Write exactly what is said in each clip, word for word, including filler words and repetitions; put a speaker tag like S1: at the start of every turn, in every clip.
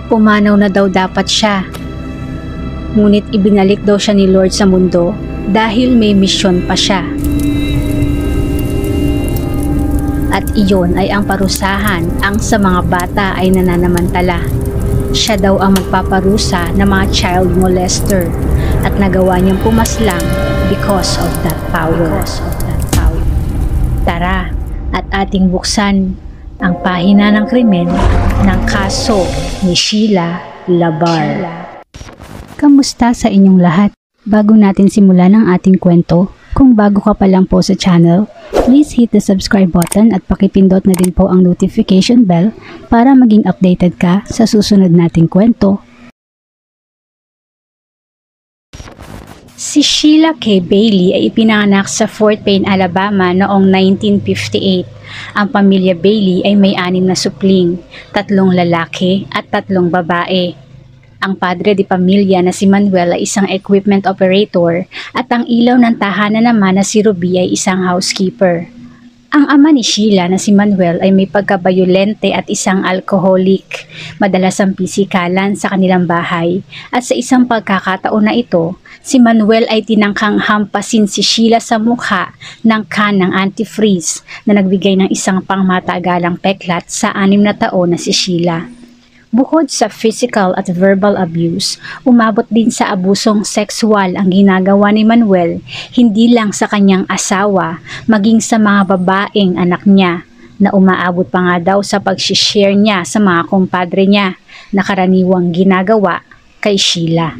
S1: Pumanaw na daw dapat siya. Ngunit ibinalik daw siya ni Lord sa mundo dahil may misyon pa siya. At iyon ay ang parusahan ang sa mga bata ay nananamantala. Siya daw ang magpaparusa ng mga child molester at nagawa niyang pumaslang because of that power. Because of that power. Tara at ating buksan ang pahina ng krimen ng kaso ni Sheila Labarre. Kamusta sa inyong lahat? Bago natin simulan ang ating kwento, kung bago ka pa lang po sa channel, please hit the subscribe button at pakipindot na din po ang notification bell para maging updated ka sa susunod nating kwento. Si Sheila K. Bailey ay ipinanganak sa Fort Payne, Alabama noong nineteen fifty-eight. Ang pamilya Bailey ay may anim na supling, tatlong lalaki at tatlong babae. Ang padre de pamilya na si Manuel ay isang equipment operator at ang ilaw ng tahanan naman na si Ruby ay isang housekeeper. Ang ama ni Sheila na si Manuel ay may pagkabayolente at isang alcoholic. Madalas ang pisikalan sa kanilang bahay at sa isang pagkakataon na ito, si Manuel ay tinangkang hampasin si Sheila sa mukha ng can ng antifreeze na nagbigay ng isang pangmatagalang peklat sa anim na taon na si Sheila. Bukod sa physical at verbal abuse, umabot din sa abusong sexual ang ginagawa ni Manuel, hindi lang sa kanyang asawa, maging sa mga babaeng anak niya, na umaabot pa nga daw sa pag-share niya sa mga kumpadre niya, na karaniwang ginagawa kay Sheila.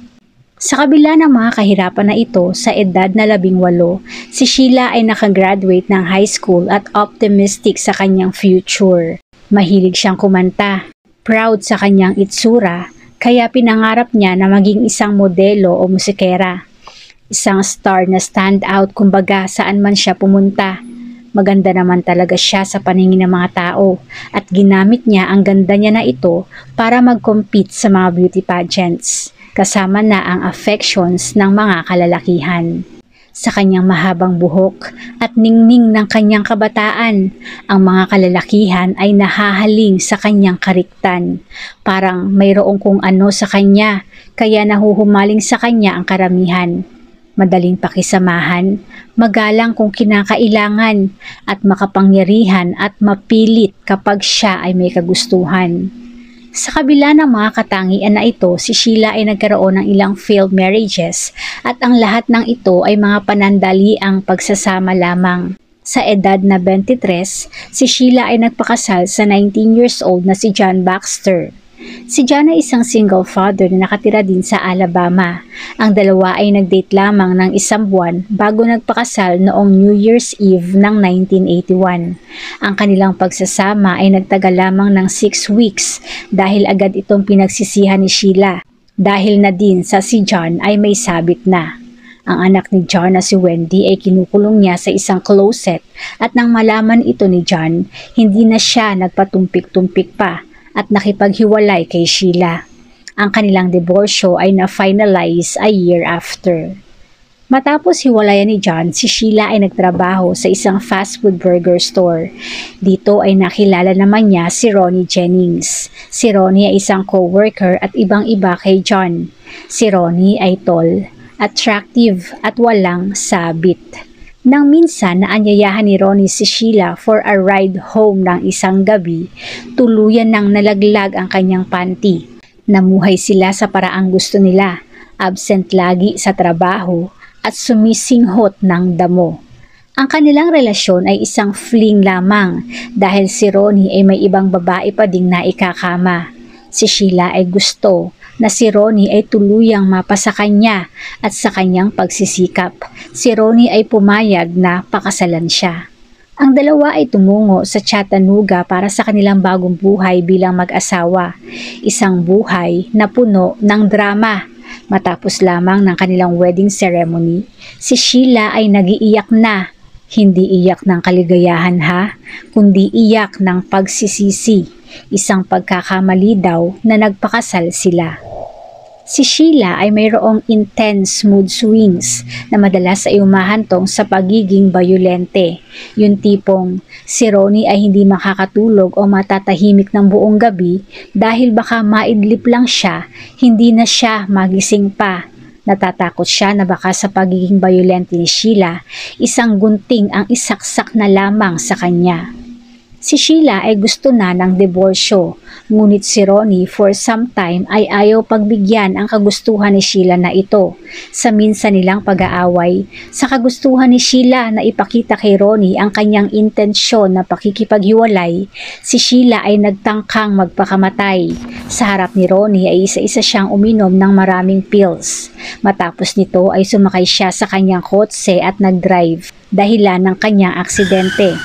S1: Sa kabila ng mga kahirapan na ito, sa edad na labing walo, si Sheila ay nakagraduate ng high school at optimistic sa kanyang future. Mahilig siyang kumanta. Proud sa kanyang itsura, kaya pinangarap niya na maging isang modelo o musikera. Isang star na stand out kumbaga saan man siya pumunta. Maganda naman talaga siya sa paningin ng mga tao at ginamit niya ang ganda niya na ito para mag-compete sa mga beauty pageants, kasama na ang affections ng mga kalalakihan. Sa kanyang mahabang buhok at ningning ng kanyang kabataan, ang mga kalalakihan ay nahahaling sa kanyang kariktan. Parang mayroong kung ano sa kanya, kaya nahuhumaling sa kanya ang karamihan. Madaling pakisamahan, magalang kung kinakailangan, at makapangyarihan at mapilit kapag siya ay may kagustuhan. Sa kabila ng mga katangian na ito, si Sheila ay nagkaroon ng ilang failed marriages at ang lahat ng ito ay mga panandaliang pagsasama lamang. Sa edad na twenty-three, si Sheila ay nagpakasal sa nineteen years old na si John Baxter. Si John ay isang single father na nakatira din sa Alabama. Ang dalawa ay nag-date lamang ng isang buwan bago nagpakasal noong New Year's Eve ng nineteen eighty-one. Ang kanilang pagsasama ay nagtagal lamang ng six weeks dahil agad itong pinagsisihan ni Sheila. Dahil na din sa si John ay may sabit na. Ang anak ni John na si Wendy ay kinukulong niya sa isang closet at nang malaman ito ni John, hindi na siya nagpatumpik-tumpik pa at nakipaghiwalay kay Sheila. Ang kanilang diborsyo ay na-finalize a year after. Matapos hiwalayan ni John, si Sheila ay nagtrabaho sa isang fast food burger store. Dito ay nakilala naman niya si Ronnie Jennings. Si Ronnie ay isang co-worker at ibang-iba kay John. Si Ronnie ay tall, attractive at walang sabit. Nang minsan naanyayahan ni Ronnie si Sheila for a ride home ng isang gabi, tuluyan nang nalaglag ang kanyang panty. Namuhay sila sa paraang gusto nila, absent lagi sa trabaho at sumisinghot ng damo. Ang kanilang relasyon ay isang fling lamang dahil si Ronnie ay may ibang babae pa ding naikakama. Si Sheila ay gusto na si Ronnie ay tuluyang mapasa kanya at sa kanyang pagsisikap, si Ronnie ay pumayag na pakasalan siya. Ang dalawa ay tumungo sa Chattanooga para sa kanilang bagong buhay bilang mag-asawa, isang buhay na puno ng drama. Matapos lamang ng kanilang wedding ceremony, si Sheila ay nagiiyak na, hindi iyak ng kaligayahan ha, kundi iyak ng pagsisisi. Isang pagkakamali daw na nagpakasal sila. Si Sheila ay mayroong intense mood swings na madalas ay umahantong sa pagiging bayolente. Yung tipong si Ronnie ay hindi makakatulog o matatahimik ng buong gabi dahil baka maidlip lang siya, hindi na siya magising pa. Natatakot siya na baka sa pagiging bayolente ni Sheila, isang gunting ang isaksak na lamang sa kanya. Si Sheila ay gusto na ng diborsyo, ngunit si Ronnie for some time ay ayaw pagbigyan ang kagustuhan ni Sheila na ito. Sa minsan nilang pag-aaway, sa kagustuhan ni Sheila na ipakita kay Ronnie ang kanyang intensyon na pakikipaghiwalay, si Sheila ay nagtangkang magpakamatay. Sa harap ni Ronnie ay isa-isa siyang uminom ng maraming pills. Matapos nito ay sumakay siya sa kanyang kotse at nag-drive, dahilan ng kanyang aksidente.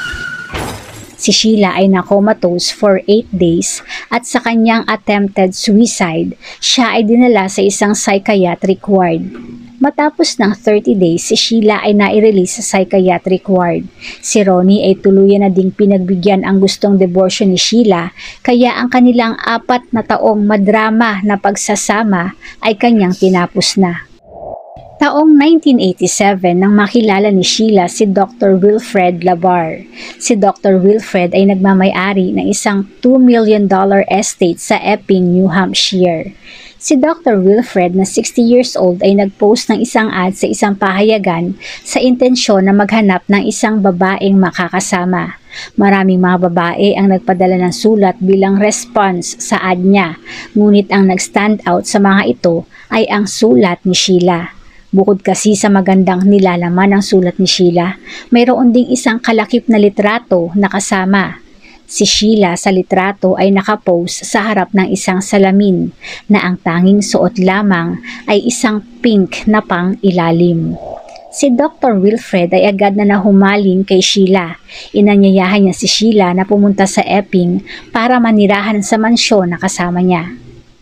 S1: Si Sheila ay nakomatose for eight days at sa kanyang attempted suicide, siya ay dinala sa isang psychiatric ward. Matapos ng thirty days, si Sheila ay nai-release sa psychiatric ward. Si Ronnie ay tuluyan na ding pinagbigyan ang gustong diborsyo ni Sheila, kaya ang kanilang apat na taong madrama na pagsasama ay kanyang tinapos na. Taong nineteen eighty-seven nang makilala ni Sheila si Doctor Wilfred Labarre. Si Doctor Wilfred ay nagmamay-ari ng isang two million dollar estate sa Epping, New Hampshire. Si Doctor Wilfred na sixty years old ay nagpost ng isang ad sa isang pahayagan sa intensyon na maghanap ng isang babaeng makakasama. Maraming mga babae ang nagpadala ng sulat bilang response sa ad niya, ngunit ang nag-stand out sa mga ito ay ang sulat ni Sheila. Bukod kasi sa magandang nilalaman ng sulat ni Sheila, mayroon ding isang kalakip na litrato na kasama. Si Sheila sa litrato ay nakapose sa harap ng isang salamin na ang tanging suot lamang ay isang pink na pang ilalim. Si Doctor Wilfred ay agad na nahumaling kay Sheila. Inanyayahan niya si Sheila na pumunta sa Epping para manirahan sa mansyon na kasama niya.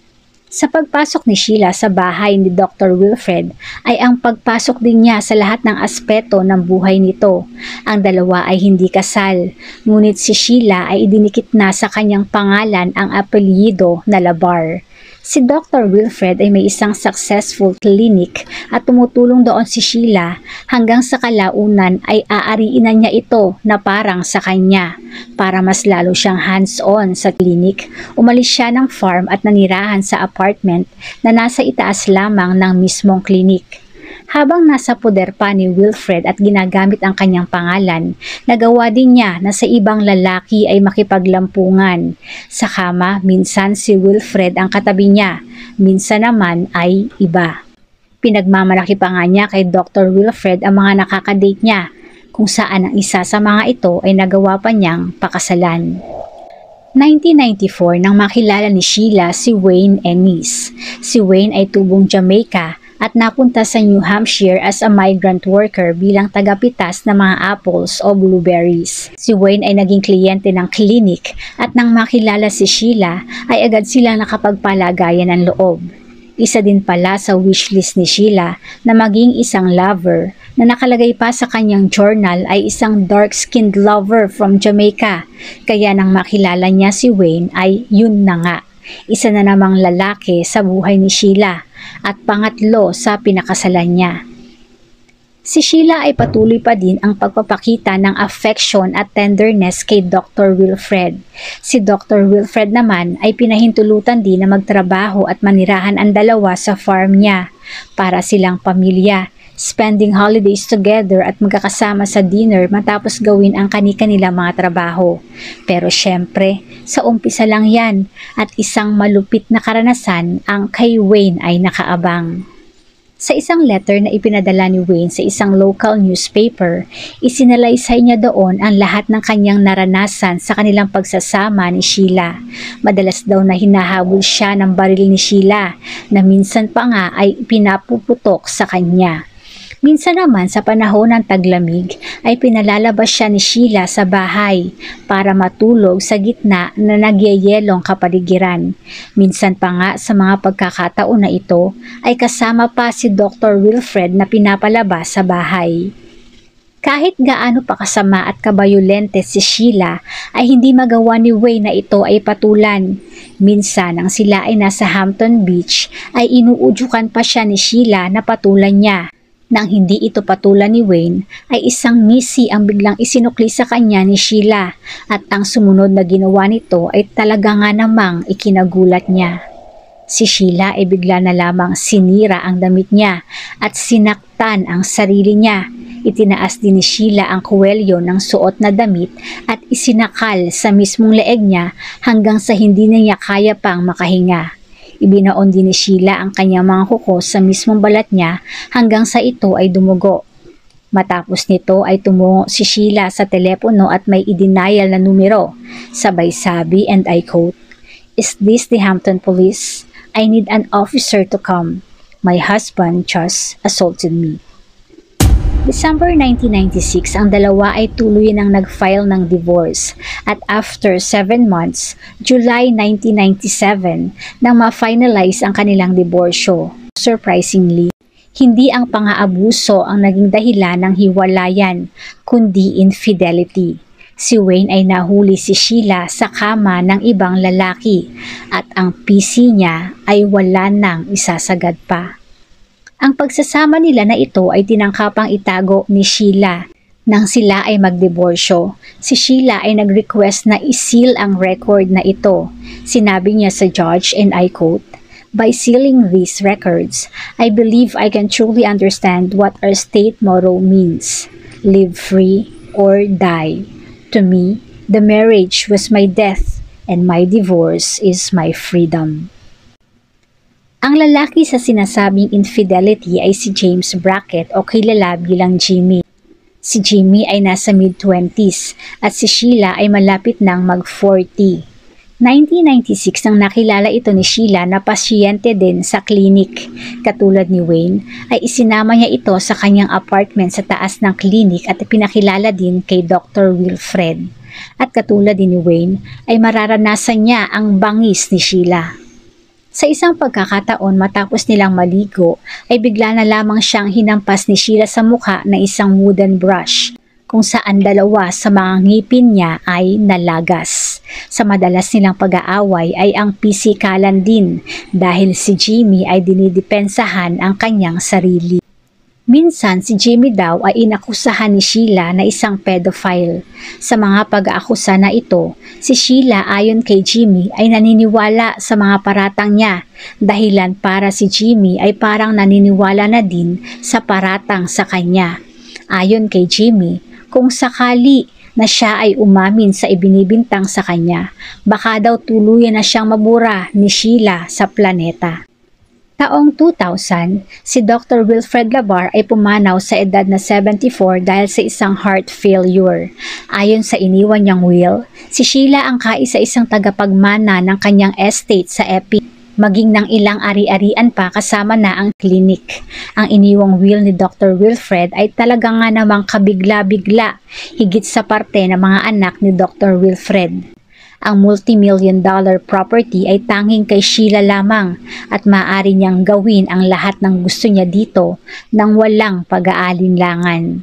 S1: Sa pagpasok ni Sheila sa bahay ni Doctor Wilfred ay ang pagpasok din niya sa lahat ng aspeto ng buhay nito. Ang dalawa ay hindi kasal, ngunit si Sheila ay idinikit na sa kanyang pangalan ang apelyido na Labarre. Si Doctor Wilfred ay may isang successful clinic at tumutulong doon si Sheila hanggang sa kalaunan ay aariin na niya ito na parang sa kanya. Para mas lalo siyang hands-on sa clinic, umalis siya ng farm at nanirahan sa apartment na nasa itaas lamang ng mismong clinic. Habang nasa poder pa ni Wilfred at ginagamit ang kanyang pangalan, nagawa din niya na sa ibang lalaki ay makipaglampungan. Sa kama, minsan si Wilfred ang katabi niya, minsan naman ay iba. Pinagmamalaki pa nga niya kay Doctor Wilfred ang mga nakakadate niya, kung saan ang isa sa mga ito ay nagawa pa niyang pakasalan. nineteen ninety-four nang makilala ni Sheila si Wayne Ennis. Si Wayne ay tubong Jamaica at napunta sa New Hampshire as a migrant worker bilang tagapitas ng mga apples o blueberries. Si Wayne ay naging kliyente ng clinic at nang makilala si Sheila ay agad silang nakapagpalagayan ng loob. Isa din pala sa wishlist ni Sheila na maging isang lover na nakalagay pa sa kanyang journal ay isang dark-skinned lover from Jamaica. Kaya nang makilala niya si Wayne ay yun na nga. Isa na namang lalaki sa buhay ni Sheila at pangatlo sa pinakasalan niya. Si Sheila ay patuloy pa din ang pagpapakita ng affection at tenderness kay Doctor Wilfred. Si Doctor Wilfred naman ay pinahintulutan din na magtrabaho at manirahan ang dalawa sa farm niya para silang pamilya, spending holidays together at magkakasama sa dinner matapos gawin ang kani-kanilang mga trabaho. Pero syempre, sa umpisa lang yan at isang malupit na karanasan ang kay Wayne ay nakaabang. Sa isang letter na ipinadala ni Wayne sa isang local newspaper, isinalaysay niya doon ang lahat ng kanyang naranasan sa kanilang pagsasama ni Sheila. Madalas daw na hinahabol siya ng baril ni Sheila na minsan pa nga ay pinapuputok sa kanya. Minsan naman sa panahon ng taglamig ay pinalalabas siya ni Sheila sa bahay para matulog sa gitna na nagyayelong kapaligiran. Minsan pa nga sa mga pagkakataon na ito ay kasama pa si Doctor Wilfred na pinapalabas sa bahay. Kahit gaano pa kasama at kabayolente si Sheila ay hindi magawa ni Wayne na ito ay patulan. Minsan nang sila ay nasa Hampton Beach ay inuudyukan pa siya ni Sheila na patulan niya. Nang hindi ito patulan ni Wayne ay isang ngisi ang biglang isinukli sa kanya ni Sheila at ang sumunod na ginawa nito ay talaga nga namang ikinagulat niya. Si Sheila ay bigla na lamang sinira ang damit niya at sinaktan ang sarili niya. Itinaas din ni Sheila ang kuwelyo ng suot na damit at isinakal sa mismong leeg niya hanggang sa hindi na niya kaya pang makahinga. Ibinaon din ni Sheila ang kanyang mga kuko sa mismong balat niya hanggang sa ito ay dumugo. Matapos nito ay tumungo si Sheila sa telepono at may i-denial na numero. Sabay sabi, and I quote, "Is this the Hampton Police? I need an officer to come. My husband just assaulted me." December nineteen ninety-six, ang dalawa ay tuluyan ang nag-file ng divorce at after seven months, July nineteen ninety-seven, nang ma-finalize ang kanilang diborsyo. Surprisingly, hindi ang pang-aabuso ang naging dahilan ng hiwalayan, kundi infidelity. Si Wayne ay nahuli si Sheila sa kama ng ibang lalaki at ang P C niya ay wala nang isasagad pa. Ang pagsasama nila na ito ay tinangkapang itago ni Sheila. Nang sila ay magdiborsyo, si Sheila ay nag-request na iseal ang record na ito. Sinabi niya sa judge, and I quote, "By sealing these records, I believe I can truly understand what our state motto means. Live free or die. To me, the marriage was my death and my divorce is my freedom." Ang lalaki sa sinasabing infidelity ay si James Brackett o kilala bilang Jimmy. Si Jimmy ay nasa mid-twenties at si Sheila ay malapit nang mag-forty. nineteen ninety-six nang nakilala ito ni Sheila na pasyente din sa klinik. Katulad ni Wayne, ay isinama niya ito sa kanyang apartment sa taas ng klinik at pinakilala din kay Doctor Wilfred. At katulad din ni Wayne, ay mararanasan niya ang bangis ni Sheila. Sa isang pagkakataon matapos nilang maligo ay bigla na lamang siyang hinampas ni Sheila sa mukha ng isang wooden brush kung saan dalawa sa mga ngipin niya ay nalagas. Sa madalas nilang pag-aaway ay ang pisikalan din dahil si Jimmy ay dinidepensahan ang kanyang sarili. Minsan si Jimmy daw ay inakusahan ni Sheila na isang pedophile. Sa mga pag-aakusa na ito, si Sheila ayon kay Jimmy ay naniniwala sa mga paratang niya, dahilan para si Jimmy ay parang naniniwala na din sa paratang sa kanya. Ayon kay Jimmy, kung sakali na siya ay umamin sa ibinibintang sa kanya, baka daw tuluyan na siyang mabura ni Sheila sa planeta. Taong two thousand, si Doctor Wilfred Labarre ay pumanaw sa edad na seventy-four dahil sa isang heart failure. Ayon sa iniwan niyang will, si Sheila ang kaisa-isang tagapagmana ng kanyang estate sa Epi, maging ng ilang ari-arian pa kasama na ang klinik. Ang iniwang will ni Doctor Wilfred ay talaga nga namang kabigla-bigla, higit sa parte ng mga anak ni Doctor Wilfred. Ang multi-million dollar property ay tanging kay Sheila lamang at maaari niyang gawin ang lahat ng gusto niya dito nang walang pag-aalinlangan.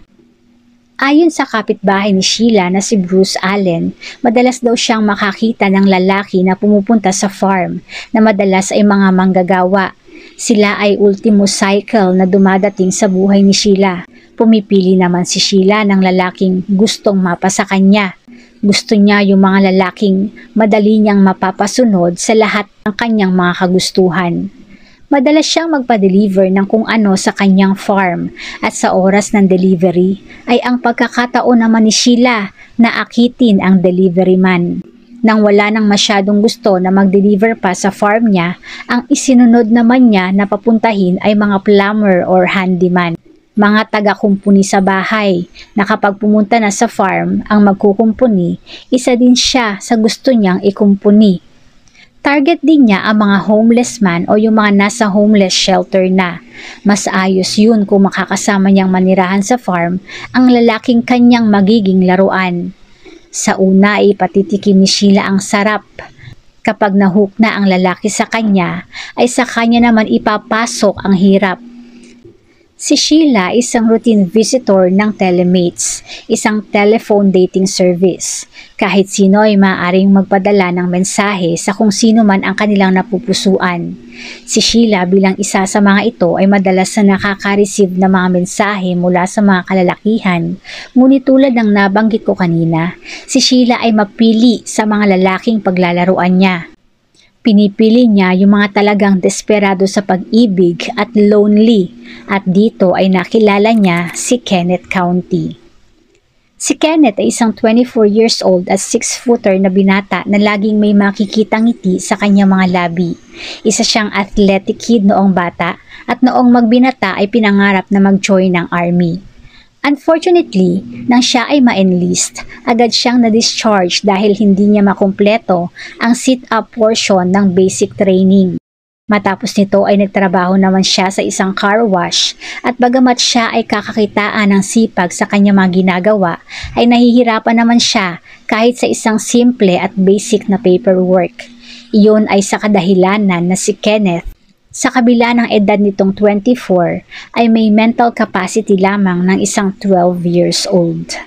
S1: Ayon sa kapitbahay ni Sheila na si Bruce Allen, madalas daw siyang makakita ng lalaki na pumupunta sa farm na madalas ay mga manggagawa. Sila ay ultimo cycle na dumadating sa buhay ni Sheila. Pumipili naman si Sheila ng lalaking gustong mapa sa kanya. Gusto niya yung mga lalaking madali niyang mapapasunod sa lahat ng kanyang mga kagustuhan. Madalas siyang magpa-deliver ng kung ano sa kanyang farm at sa oras ng delivery ay ang pagkakataon naman ni Sheila na akitin ang delivery man. Nang wala nang masyadong gusto na mag-deliver pa sa farm niya, ang isinunod naman niya na papuntahin ay mga plumber or handyman. Mga taga-kumpuni sa bahay na kapag pumunta na sa farm ang magkukumpuni, isa din siya sa gusto niyang ikumpuni. Target din niya ang mga homeless man o yung mga nasa homeless shelter na. Mas ayos yun kung makakasama niyang manirahan sa farm ang lalaking kanyang magiging laruan. Sa una ay patitikim ni Sheila ang sarap. Kapag nahook na ang lalaki sa kanya, ay sa kanya naman ipapasok ang hirap. Si Sheila isang routine visitor ng Telemates, isang telephone dating service. Kahit sino ay maaaring magpadala ng mensahe sa kung sino man ang kanilang napupusuan. Si Sheila bilang isa sa mga ito ay madalas na nakaka-receive ng mga mensahe mula sa mga kalalakihan. Ngunit tulad ng nabanggit ko kanina, si Sheila ay mapili sa mga lalaking paglalaruan niya. Pinipili niya yung mga talagang desperado sa pag-ibig at lonely, at dito ay nakilala niya si Kenneth County. Si Kenneth ay isang twenty-four years old at six-footer na binata na laging may makikitang ngiti sa kanyang mga labi. Isa siyang athletic kid noong bata at noong magbinata ay pinangarap na mag-join ng army. Unfortunately, nang siya ay ma-enlist, agad siyang na-discharge dahil hindi niya makumpleto ang sit-up portion ng basic training. Matapos nito ay nagtrabaho naman siya sa isang car wash at bagamat siya ay kakakitaan ng sipag sa kanyang mga ginagawa, ay nahihirapan naman siya kahit sa isang simple at basic na paperwork. Iyon ay sa kadahilanan na si Kenneth, sa kabila ng edad nitong twenty-four, ay may mental capacity lamang ng isang twelve years old.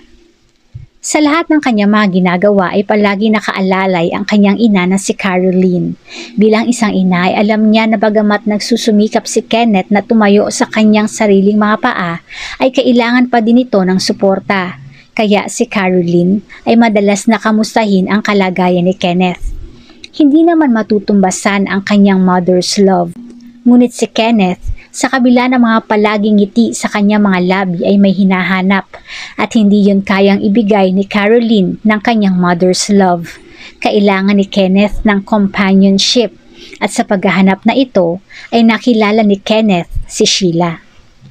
S1: Sa lahat ng kanyang mga ginagawa ay palagi nakaalalay ang kanyang ina na si Caroline. Bilang isang ina ay alam niya na bagamat nagsusumikap si Kenneth na tumayo sa kanyang sariling mga paa, ay kailangan pa din ito ng suporta. Kaya si Caroline ay madalas nakamustahin ang kalagayan ni Kenneth. Hindi naman matutumbasan ang kanyang mother's love. Ngunit si Kenneth, sa kabila ng mga palaging ngiti sa kanyang mga labi ay may hinahanap at hindi yun kayang ibigay ni Caroline ng kanyang mother's love. Kailangan ni Kenneth ng companionship at sa paghahanap na ito ay nakilala ni Kenneth si Sheila.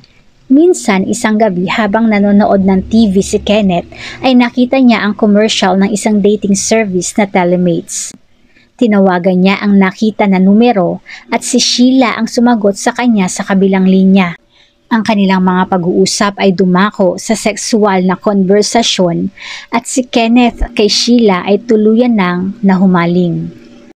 S1: Minsan isang gabi habang nanonood ng T V si Kenneth ay nakita niya ang commercial ng isang dating service na Telemates. Tinawagan niya ang nakita na numero at si Sheila ang sumagot sa kanya sa kabilang linya. Ang kanilang mga pag-uusap ay dumako sa sexual na konversasyon at si Kenneth kay Sheila ay tuluyan nang nahumaling.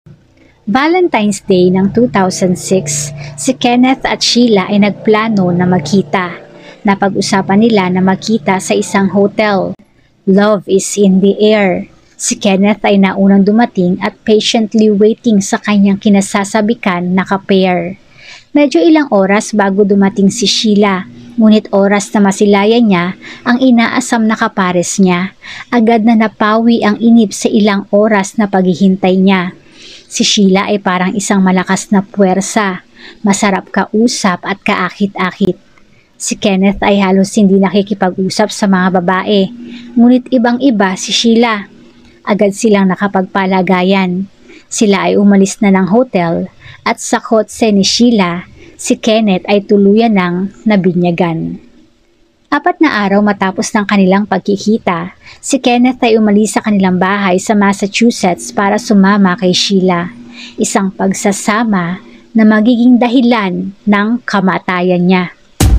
S1: Valentine's Day ng two thousand six, si Kenneth at Sheila ay nagplano na magkita. Napag-usapan nila na magkita sa isang hotel. Love is in the air. Si Kenneth ay naunang dumating at patiently waiting sa kanyang kinasasabikan na ka-pair. Medyo ilang oras bago dumating si Sheila, ngunit oras na masilayan niya ang inaasam na kapares niya. Agad na napawi ang inip sa ilang oras na paghihintay niya. Si Sheila ay parang isang malakas na puwersa, masarap kausap at kaakit-akit. Si Kenneth ay halos hindi nakikipag-usap sa mga babae, ngunit ibang-iba si Sheila. Agad silang nakapagpalagayan. Sila ay umalis na ng hotel at sa kotse ni Sheila, si Kenneth ay tuluyan ng nabinyagan. Apat na araw matapos ng kanilang pagkikita, si Kenneth ay umalis sa kanilang bahay sa Massachusetts para sumama kay Sheila. Isang pagsasama na magiging dahilan ng kamatayan niya.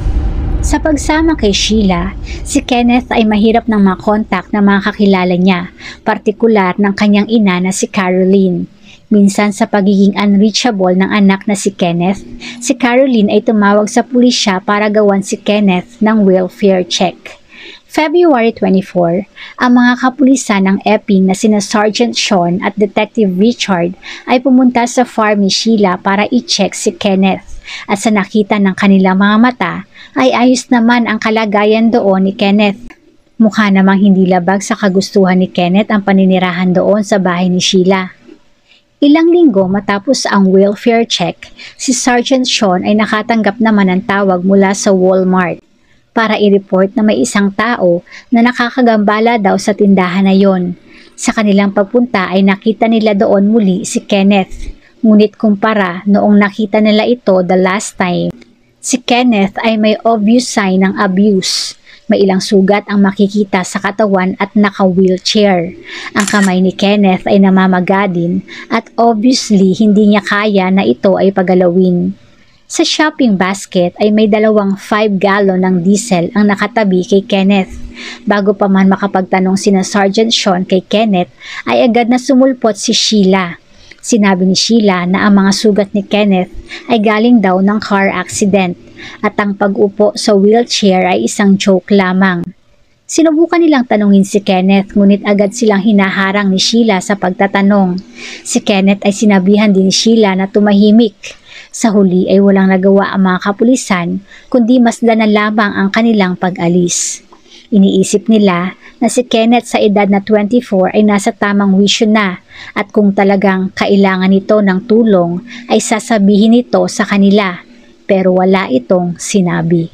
S1: Sa pagsama kay Sheila, si Kenneth ay mahirap nang makontak ng mga kakilala niya, partikular ng kanyang ina na si Caroline. Minsan sa pagiging unreachable ng anak na si Kenneth, si Caroline ay tumawag sa pulisya para gawan si Kenneth ng welfare check. February twenty-fourth, ang mga kapulisan ng Epping na sina Sergeant Sean at Detective Richard ay pumunta sa farm ni Sheila para i-check si Kenneth. At sa nakita ng kanilang mga mata, ay ayos naman ang kalagayan doon ni Kenneth. Mukha namang hindi labag sa kagustuhan ni Kenneth ang paninirahan doon sa bahay ni Sheila. Ilang linggo matapos ang welfare check, si Sergeant Sean ay nakatanggap naman ng tawag mula sa Walmart para i-report na may isang tao na nakakagambala daw sa tindahan na yon. Sa kanilang pagpunta ay nakita nila doon muli si Kenneth. Ngunit kumpara noong nakita nila ito the last time, si Kenneth ay may obvious sign ng abuse. May ilang sugat ang makikita sa katawan at naka-wheelchair. Ang kamay ni Kenneth ay namamaga din at obviously hindi niya kaya na ito ay pagalawin. Sa shopping basket ay may dalawang five gallon ng diesel ang nakatabi kay Kenneth. Bago pa man makapagtanong sina Sergeant Sean kay Kenneth ay agad na sumulpot si Sheila. Sinabi ni Sheila na ang mga sugat ni Kenneth ay galing daw ng car accident at ang pag-upo sa wheelchair ay isang joke lamang. Sinubukan nilang tanungin si Kenneth ngunit agad silang hinaharang ni Sheila sa pagtatanong. Si Kenneth ay sinabihan din ni Sheila na tumahimik. Sa huli ay walang nagawa ang mga kapulisan kundi masdan na lamang ang kanilang pag-alis. Iniisip nila na si Kenneth sa edad na twenty-four ay nasa tamang wisyo na at kung talagang kailangan nito ng tulong ay sasabihin nito sa kanila pero wala itong sinabi.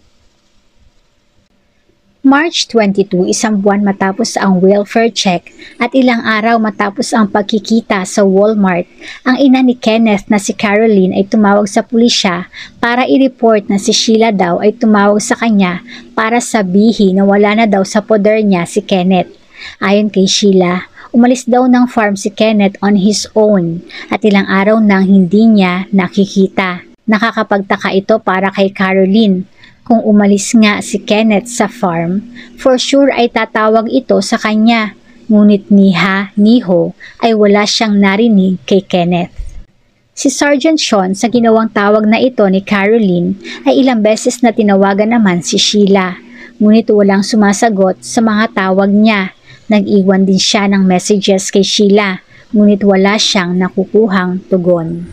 S1: March twenty-two, isang buwan matapos ang welfare check at ilang araw matapos ang pagkikita sa Walmart, ang ina ni Kenneth na si Caroline ay tumawag sa pulisya para i-report na si Sheila daw ay tumawag sa kanya para sabihin na wala na daw sa poder niya si Kenneth. Ayon kay Sheila, umalis daw ng farm si Kenneth on his own at ilang araw nang hindi niya nakikita. Nakakapagtaka ito para kay Caroline. Kung umalis nga si Kenneth sa farm, for sure ay tatawag ito sa kanya. Ngunit ni ha, ni ho ay wala siyang narinig kay Kenneth. Si Sergeant Sean sa ginawang tawag na ito ni Caroline ay ilang beses na tinawagan naman si Sheila. Ngunit walang sumasagot sa mga tawag niya. Nag-iwan din siya ng messages kay Sheila, ngunit wala siyang nakukuhang tugon.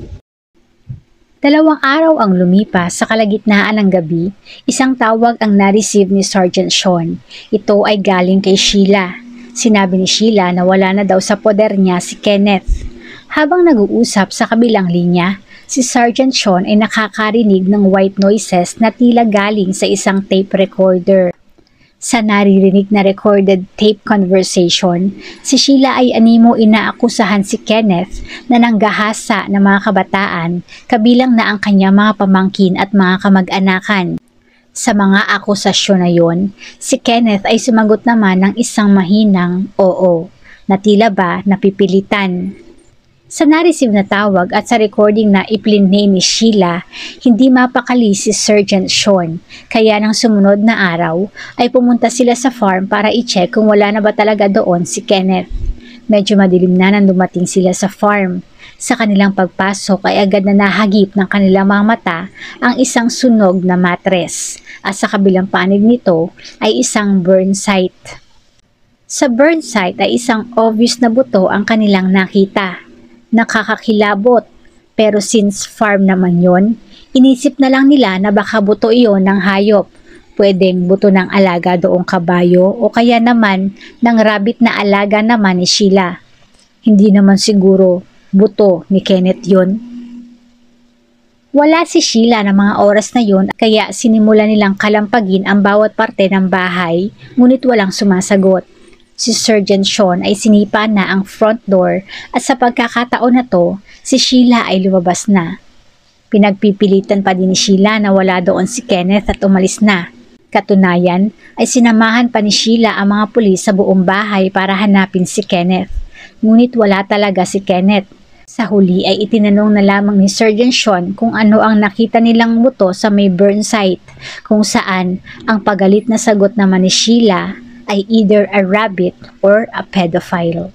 S1: Dalawang araw ang lumipas sa kalagitnaan ng gabi, isang tawag ang na-receive ni Sergeant Sean. Ito ay galing kay Sheila. Sinabi ni Sheila na wala na daw sa poder niya si Kenneth. Habang nag-uusap sa kabilang linya, si Sergeant Sean ay nakakarinig ng white noises na tila galing sa isang tape recorder. Sa naririnig na recorded tape conversation, si Sheila ay animo inaakusahan si Kenneth na nanggahasa ng mga kabataan, kabilang na ang kanyang mga pamangkin at mga kamag-anakan. Sa mga akusasyon na yon, si Kenneth ay sumagot naman ng isang mahinang oo, na tila ba napipilitan. Sa na-receive na tawag at sa recording na ipliname ni Sheila, hindi mapakali si Sergeant Sean, kaya nang sumunod na araw ay pumunta sila sa farm para i-check kung wala na ba talaga doon si Kenneth. Medyo madilim na nang dumating sila sa farm. Sa kanilang pagpasok ay agad na nahagip ng kanilang mga mata ang isang sunog na matres at sa kabilang panig nito ay isang burn site. Sa burn site ay isang obvious na buto ang kanilang nakita. Nakakakilabot, pero since farm naman yon, inisip na lang nila na baka buto iyon ng hayop. Pwedeng buto ng alaga doong kabayo o kaya naman ng rabbit na alaga naman ni Sheila. Hindi naman siguro buto ni Kenneth yon. Wala si Sheila ng mga oras na yon kaya sinimula nilang kalampagin ang bawat parte ng bahay, ngunit walang sumasagot. Si Sergeant Sean ay sinipa na ang front door at sa pagkakataon na to, si Sheila ay lumabas na. Pinagpipilitan pa din ni Sheila na wala doon si Kenneth at umalis na. Katunayan ay sinamahan pa ni Sheila ang mga pulis sa buong bahay para hanapin si Kenneth. Ngunit wala talaga si Kenneth. Sa huli ay itinanong na lamang ni Sergeant Sean kung ano ang nakita nilang buto sa may burn site, kung saan ang pagalit na sagot naman ni Sheila ay either a rabbit or a pedophile.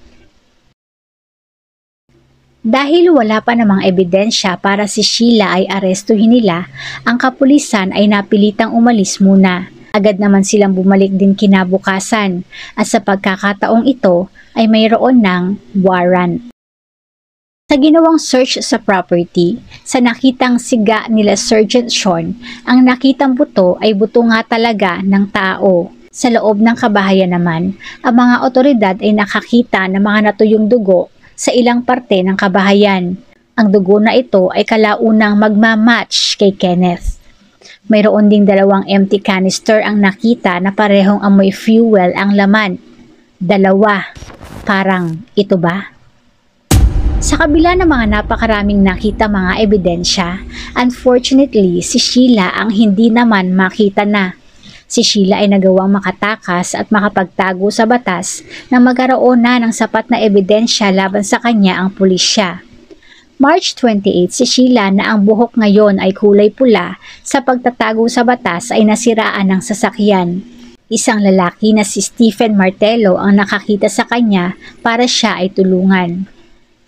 S1: Dahil wala pa namang ebidensya para si Sheila ay arestuhin nila, ang kapulisan ay napilitang umalis muna. Agad naman silang bumalik din kinabukasan at sa pagkakataong ito ay mayroon ng warrant. Sa ginawang search sa property, sa nakitang siga nila Sergeant Sean, ang nakitang buto ay buto nga talaga ng tao. Sa loob ng kabahayan naman, ang mga otoridad ay nakakita ng mga natuyong dugo sa ilang parte ng kabahayan. Ang dugo na ito ay kalaunang magmamatch kay Kenneth. Mayroon ding dalawang empty canister ang nakita na parehong amoy fuel ang laman. Dalawa. Parang ito ba? Sa kabila ng mga napakaraming nakita mga ebidensya, unfortunately si Sheila ang hindi naman makita na. Si Sheila ay nagawang makatakas at makapagtago sa batas na magkaroon na ng sapat na ebidensya laban sa kanya ang pulisya. March twenty-eighth, si Sheila na ang buhok ngayon ay kulay pula sa pagtatago sa batas ay nasiraan ng sasakyan. Isang lalaki na si Stephen Martello ang nakakita sa kanya para siya ay tulungan.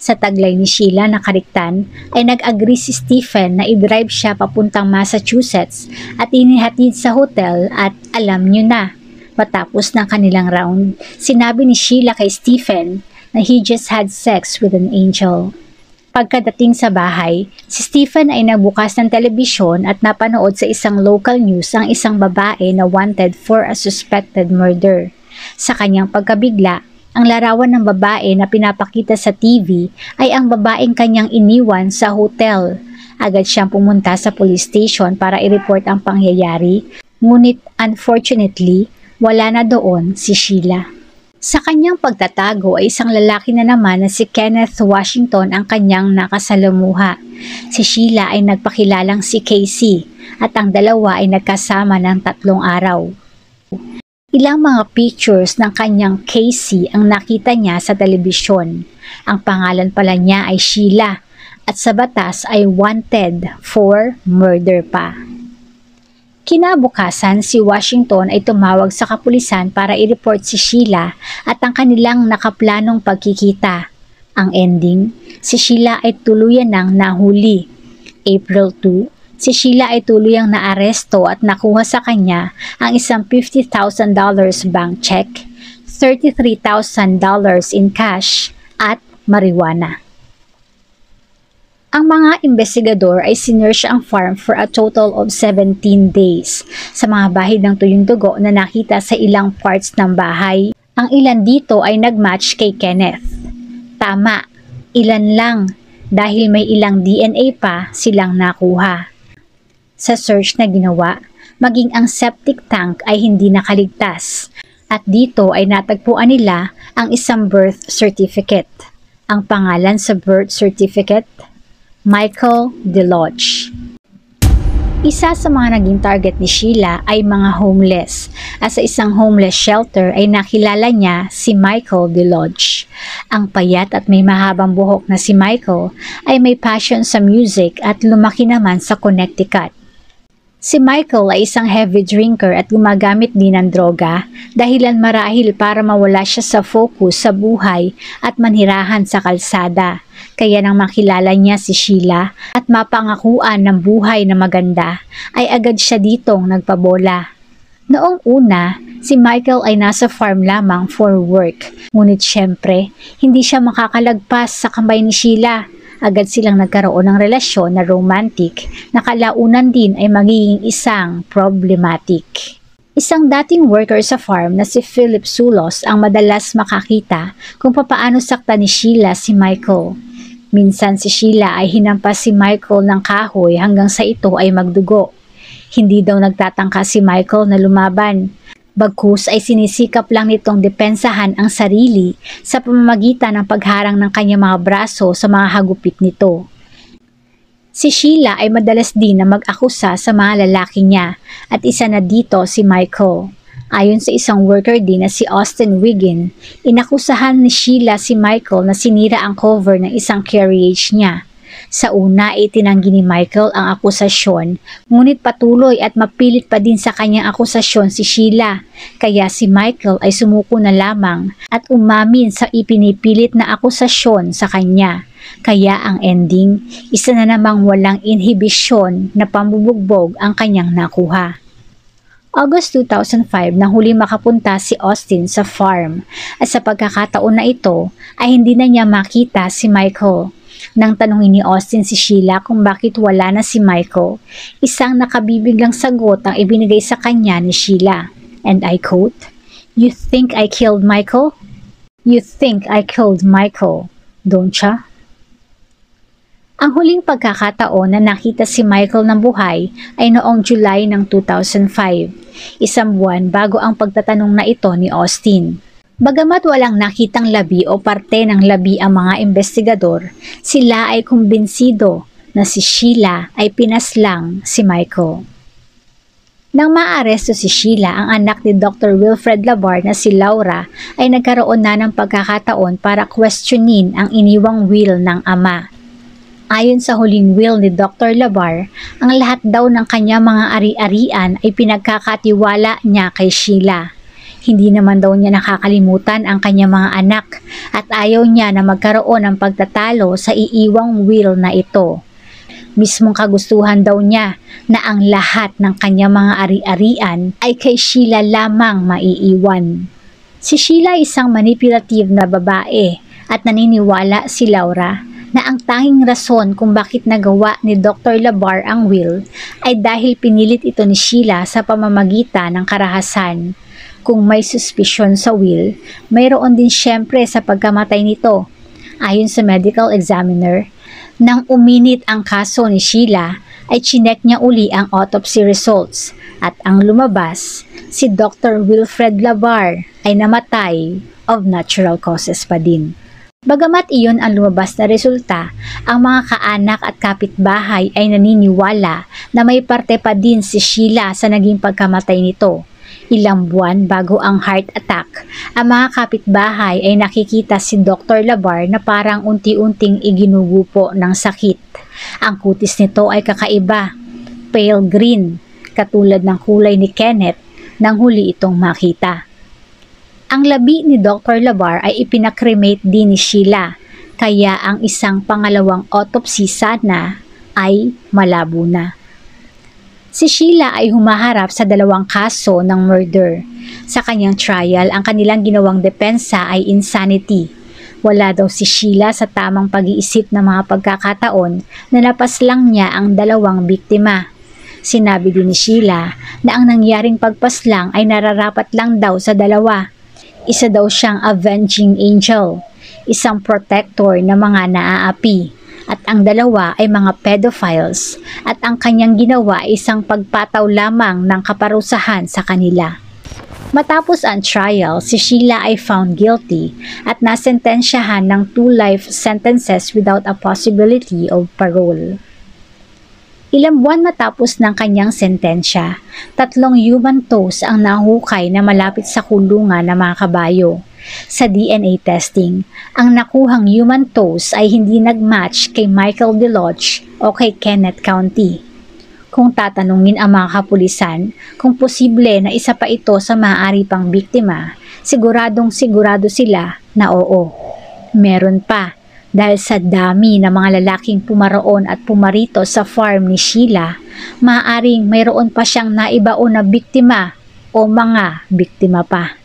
S1: Sa taglay ni Sheila na kariktan ay nag-agree si Stephen na i-drive siya papuntang Massachusetts at inihatid sa hotel at alam niyo na. Matapos ng kanilang round, sinabi ni Sheila kay Stephen na he just had sex with an angel. Pagkadating sa bahay, si Stephen ay nagbukas ng telebisyon at napanood sa isang local news ang isang babae na wanted for a suspected murder. Sa kanyang pagkabigla, ang larawan ng babae na pinapakita sa T V ay ang babaeng kanyang iniwan sa hotel. Agad siyang pumunta sa police station para i-report ang pangyayari, ngunit unfortunately, wala na doon si Sheila. Sa kanyang pagtatago ay isang lalaki na naman na si Kenneth Washington ang kanyang nakasalamuha. Si Sheila ay nagpakilalang si Casey at ang dalawa ay nagkasama ng tatlong araw. Ilang mga pictures ng kanyang Casey ang nakita niya sa telebisyon. Ang pangalan pala niya ay Sheila at sa batas ay wanted for murder pa. Kinabukasan, si Washington ay tumawag sa kapulisan para i-report si Sheila at ang kanilang nakaplanong pagkikita. Ang ending, si Sheila ay tuluyan ng nahuli. April second, si Sheila ay tuluyang naaresto at nakuha sa kanya ang isang fifty thousand dollars bank check, thirty-three thousand dollars in cash at marijuana. Ang mga investigador ay sinearch ang farm for a total of seventeen days sa mga bahid ng tuyong dugo na nakita sa ilang parts ng bahay. Ang ilan dito ay nagmatch kay Kenneth. Tama, ilan lang dahil may ilang D N A pa silang nakuha. Sa search na ginawa, maging ang septic tank ay hindi nakaligtas at dito ay natagpuan nila ang isang birth certificate. Ang pangalan sa birth certificate, Michael DeLodge. Isa sa mga naging target ni Sheila ay mga homeless at sa isang homeless shelter ay nakilala niya si Michael DeLodge. Ang payat at may mahabang buhok na si Michael ay may passion sa music at lumaki naman sa Connecticut. Si Michael ay isang heavy drinker at gumagamit din ng droga dahilan marahil para mawala siya sa focus sa buhay at manhirahan sa kalsada. Kaya nang makilala niya si Sheila at mapangakuan ng buhay na maganda, ay agad siya ditong nagpabola. Noong una, si Michael ay nasa farm lamang for work. Ngunit syempre, hindi siya makakalagpas sa kamay ni Sheila. Agad silang nagkaroon ng relasyon na romantic na kalaunan din ay magiging isang problematic. Isang dating worker sa farm na si Philip Sulos ang madalas makakita kung papaano sakta ni Sheila si Michael. Minsan si Sheila ay hinampas si Michael ng kahoy hanggang sa ito ay magdugo. Hindi daw nagtatangka si Michael na lumaban. Bagkus ay sinisikap lang nitong depensahan ang sarili sa pamamagitan ng pagharang ng kanyang mga braso sa mga hagupit nito. Si Sheila ay madalas din na mag-akusa sa mga lalaki niya at isa na dito si Michael. Ayon sa isang worker din na si Austin Wiggin, inakusahan ni Sheila si Michael na sinira ang cover ng isang carriage niya. Sa una ay tinanggi ni Michael ang akusasyon, ngunit patuloy at mapilit pa din sa kanyang akusasyon si Sheila. Kaya si Michael ay sumuko na lamang at umamin sa ipinipilit na akusasyon sa kanya. Kaya ang ending, isa na namang walang inhibisyon na pambubugbog ang kanyang nakuha. August two thousand five nang huli makapunta si Austin sa farm at sa pagkakataon na ito ay hindi na niya makita si Michael. Nang tanungin ni Austin si Sheila kung bakit wala na si Michael, isang nakabibiglang sagot ang ibinigay sa kanya ni Sheila. And I quote, "You think I killed Michael? You think I killed Michael, don't ya?" Ang huling pagkakataon na nakita si Michael ng buhay ay noong July ng two thousand five, isang buwan bago ang pagtatanong na ito ni Austin. Bagamat walang nakitang labi o parte ng labi ang mga investigador, sila ay kumbinsido na si Sheila ay pinaslang si Michael. Nang maaresto si Sheila, ang anak ni Doctor Wilfred Labarre na si Laura ay nagkaroon na ng pagkakataon para questionin ang iniwang will ng ama. Ayon sa huling will ni Doctor Labarre, ang lahat daw ng kanya mga ari-arian ay pinagkakatiwala niya kay Sheila. Hindi naman daw niya nakakalimutan ang kanyang mga anak at ayaw niya na magkaroon ng pagtatalo sa iiwang will na ito. Mismong kagustuhan daw niya na ang lahat ng kanyang mga ari-arian ay kay Sheila lamang maiiwan. Si Sheila ay isang manipulative na babae at naniniwala si Laura na ang tanging rason kung bakit nagawa ni Doctor Labarre ang will ay dahil pinilit ito ni Sheila sa pamamagitan ng karahasan. Kung may suspisyon sa will, mayroon din syempre sa pagkamatay nito. Ayon sa medical examiner, nang uminit ang kaso ni Sheila, ay chinek niya uli ang autopsy results at ang lumabas, si Doctor Wilfred Labarre ay namatay of natural causes pa din. Bagamat iyon ang lumabas na resulta, ang mga kaanak at kapitbahay ay naniniwala na may parte pa din si Sheila sa naging pagkamatay nito. Ilang buwan bago ang heart attack, ang mga kapitbahay ay nakikita si Doctor Labarre na parang unti-unting iginugupo ng sakit. Ang kutis nito ay kakaiba, pale green, katulad ng kulay ni Kenneth nang huli itong makita. Ang labi ni Doctor Labarre ay ipinakremate din ni Sheila, kaya ang isang pangalawang autopsy sana ay malabo na. Si Sheila ay humaharap sa dalawang kaso ng murder. Sa kanyang trial, ang kanilang ginawang depensa ay insanity. Wala daw si Sheila sa tamang pag-iisip ng mga pagkakataon na napaslang niya ang dalawang biktima. Sinabi din ni Sheila na ang nangyaring pagpaslang ay nararapat lang daw sa dalawa. Isa daw siyang avenging angel, isang protector ng mga naaapi. At ang dalawa ay mga pedophiles at ang kanyang ginawa ay isang pagpataw lamang ng kaparusahan sa kanila. Matapos ang trial, si Sheila ay found guilty at nasentensyahan ng two life sentences without a possibility of parole. Ilang buwan matapos ng kanyang sentensya, tatlong human toes ang nahukay na malapit sa kulungan ng mga kabayo. Sa D N A testing, ang nakuhang human toes ay hindi nag-match kay Michael DeLodge o kay Kenneth County. Kung tatanungin ang mga kapulisan kung posible na isa pa ito sa maaari pang biktima, siguradong sigurado sila na oo. Meron pa, dahil sa dami ng mga lalaking pumaroon at pumarito sa farm ni Sheila, maaaring mayroon pa siyang naibaon na biktima o mga biktima pa.